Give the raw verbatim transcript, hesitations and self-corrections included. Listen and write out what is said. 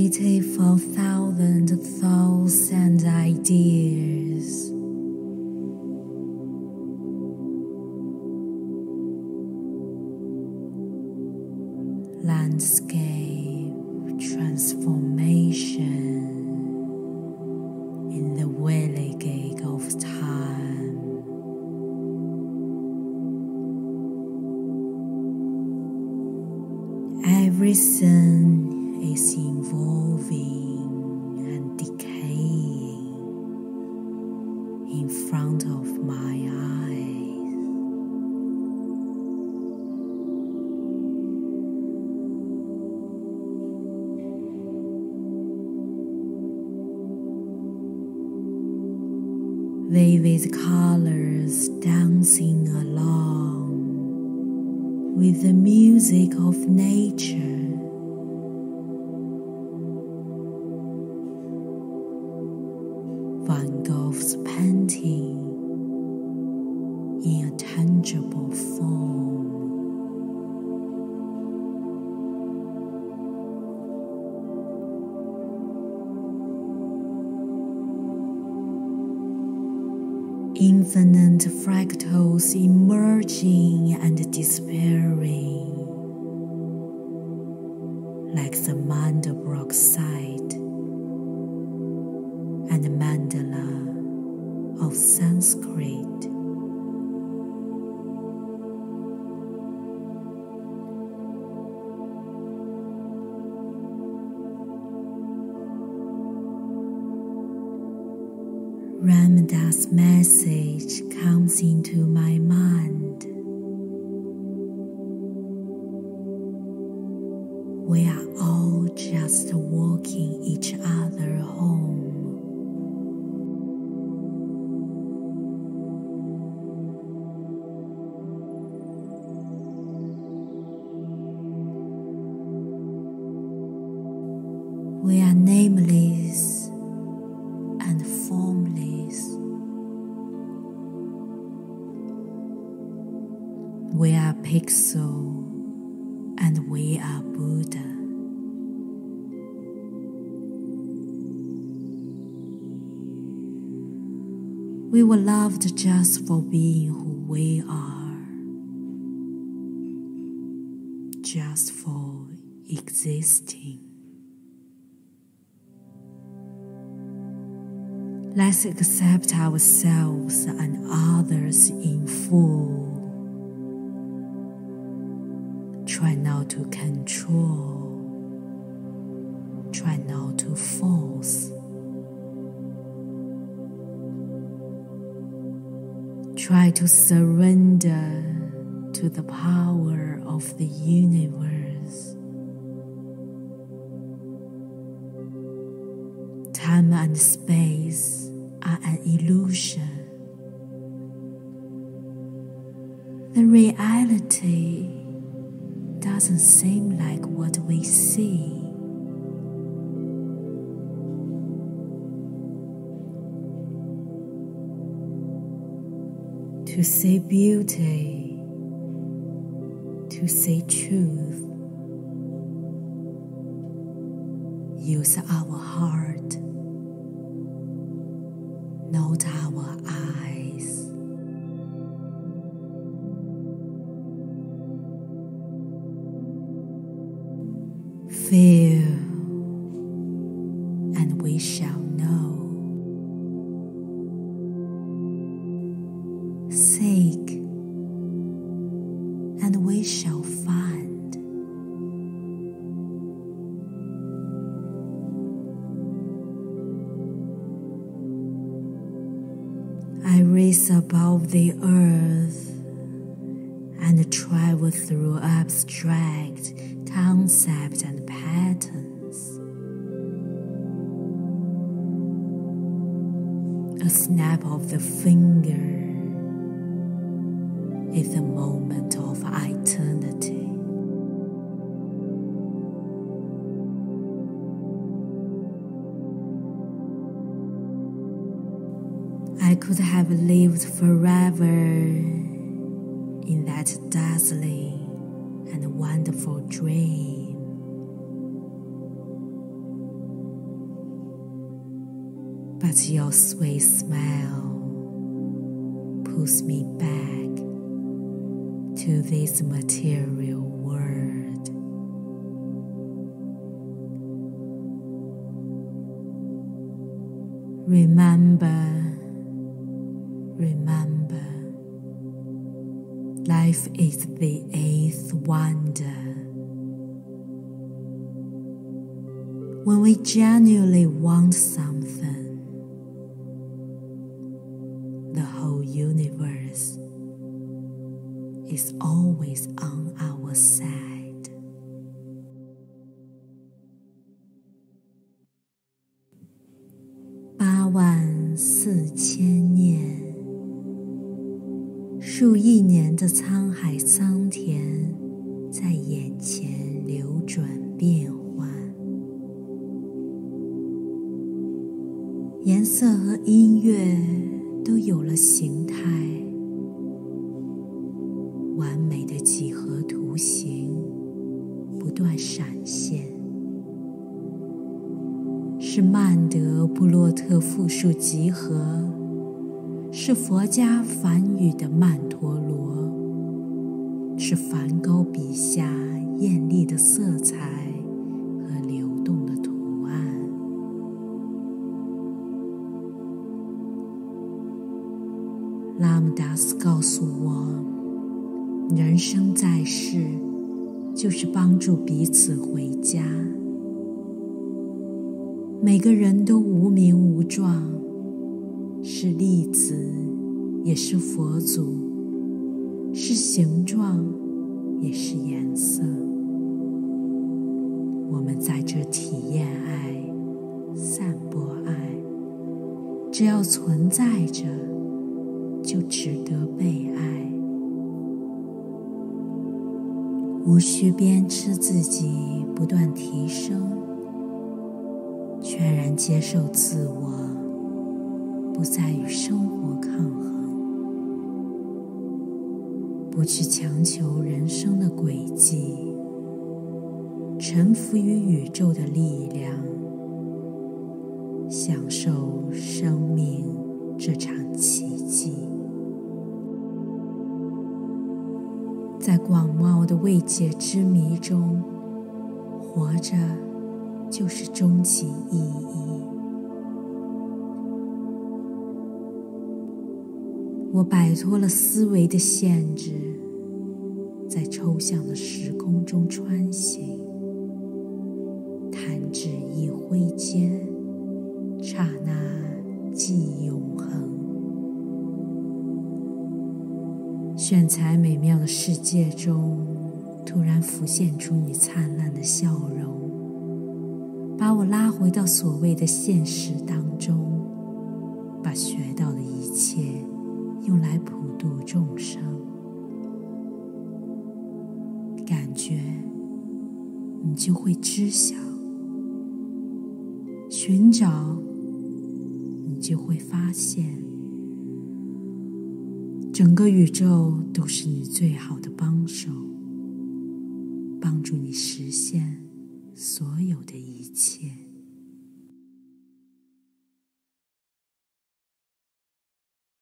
city for thousand thoughts and ideas. Landscape transformation in the whirligig of time. Everything is evolving and decaying in front of my eyes. Vivid colors dancing along with the music of nature. Van Gogh's painting in a tangible form. Infinite fractals emerging and disappearing, like the Mandelbrot site and the mandala of Sanskrit. Ramdas' message comes into my mind. We are all just walking each other home. We are nameless and formless. We are Pixel and we are Buddha. We were loved just for being who we are, just for existing. Let's accept ourselves and others in full. Try not to control. Try not to force. Try to surrender to the power of the universe. Time and space are an illusion. The reality doesn't seem like what we see. To see beauty, to see truth, use our heart, not our eyes. Feel, and we shall know. Seek, and we shall find. I race above the earth and travel through abstract concepts and patterns. A snap of the finger is the moment of eternity. I could have lived forever in that dazzling and wonderful dream. but your sweet smile pulls me back to this material world. Remember, remember, life is the eighth wonder. When we genuinely want something, the whole universe is always on our side. 八万四千年，数亿年的沧海桑田在眼前流转变换，颜色和音乐都有了形态，完美的几何图形不断闪现，是曼德布洛特复数集合，是佛家梵语的曼陀罗，是梵高笔下艳丽的色彩和流动的图案。拉姆达斯告诉我，人生在世就是帮助彼此回家。每个人都无名无状，是粒子，也是佛祖，是形状，也是颜色。我们在这体验爱，散播爱，只要存在着，就值得被爱。无需鞭笞自己不断提升，全然接受自我，不再与生活抗衡，不去强求人生的轨迹，臣服于宇宙的力量，享受生命这场奇迹。在广袤的未解之谜中，活着就是终极意义。我摆脱了思维的限制，在抽象的时空中穿行，弹指一挥间，刹那即永恒。炫彩美妙的世界中，突然浮现出你灿烂的笑容，把我拉回到所谓的现实当中，把学到的一切用来普度众生。感觉你就会知晓，寻找你就会发现，整个宇宙都是你最好的帮手，帮助你实现所有的一切。